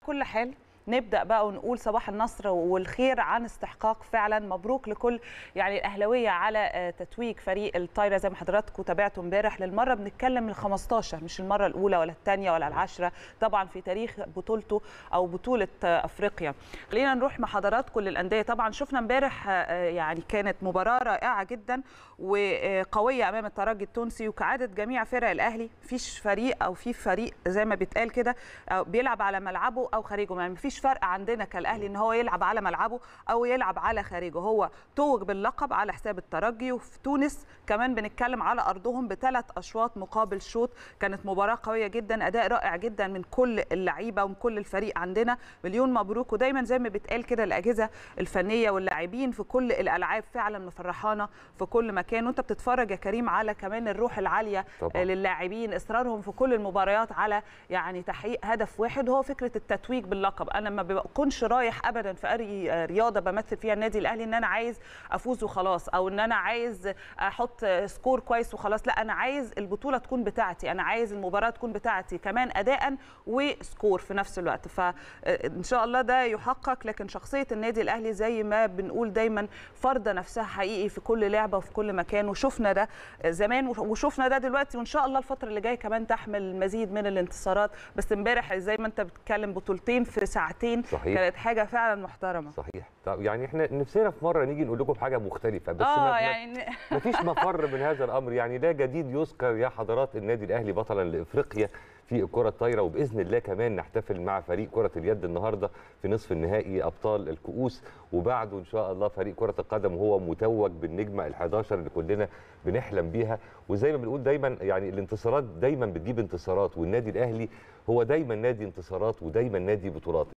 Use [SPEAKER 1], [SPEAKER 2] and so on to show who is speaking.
[SPEAKER 1] كل حال نبدأ بقى ونقول صباح النصر والخير عن استحقاق فعلا. مبروك لكل يعني الأهلاوية على تتويج فريق الطايرة زي ما حضراتكم تابعتوا امبارح. للمرة بنتكلم ال15 مش المرة الأولى ولا الثانية ولا العاشرة طبعا في تاريخ بطولته أو بطولة أفريقيا. خلينا نروح مع حضراتكم للأندية. طبعا شفنا امبارح يعني كانت مباراة رائعة جدا وقوية أمام الترجي التونسي، وكعادة جميع فرق الأهلي مفيش فريق أو في فريق زي ما بيتقال كده بيلعب على ملعبه أو خارجه. يعني مفيش فرق عندنا كالاهلي ان هو يلعب على ملعبه او يلعب على خارجه. هو توج باللقب على حساب الترجي، وفي تونس كمان بنتكلم على ارضهم ب3 اشواط مقابل شوط. كانت مباراه قويه جدا، اداء رائع جدا من كل اللعيبه ومن كل الفريق عندنا. مليون مبروك. ودايما زي ما بيتقال كده الاجهزه الفنيه واللاعبين في كل الالعاب فعلا مفرحانا في كل مكان. وانت بتتفرج يا كريم على كمان الروح العاليه طبعا للاعبين، اصرارهم في كل المباريات على يعني تحقيق هدف واحد هو فكره التتويج باللقب. انا ما بكونش رايح ابدا في اي رياضه بمثل فيها النادي الاهلي ان انا عايز افوز وخلاص، او ان انا عايز احط سكور كويس وخلاص. لا، انا عايز البطوله تكون بتاعتي، انا عايز المباراه تكون بتاعتي كمان اداء وسكور في نفس الوقت. فان شاء الله ده يحقق. لكن شخصيه النادي الاهلي زي ما بنقول دايما فرضه نفسها حقيقي في كل لعبه وفي كل مكان، وشفنا ده زمان وشفنا ده دلوقتي، وان شاء الله الفتره اللي جايه كمان تحمل المزيد من الانتصارات. بس امبارح زي ما انت بتتكلم بطولتين في ساعتين صحيح. كانت حاجه فعلا محترمه.
[SPEAKER 2] صحيح. طب يعني احنا نفسنا في مره نيجي نقول لكم حاجه مختلفه، بس
[SPEAKER 1] يعني
[SPEAKER 2] مفيش مفر من هذا الامر. يعني ده جديد يذكر يا حضرات، النادي الاهلي بطلا لافريقيا في الكره الطايره، وباذن الله كمان نحتفل مع فريق كره اليد النهارده في نصف النهائي ابطال الكؤوس، وبعده ان شاء الله فريق كره القدم وهو متوج بالنجمه ال11 اللي كلنا بنحلم بيها. وزي ما بنقول دايما يعني الانتصارات دايما بتجيب انتصارات، والنادي الاهلي هو دايما نادي انتصارات ودايما نادي بطولات.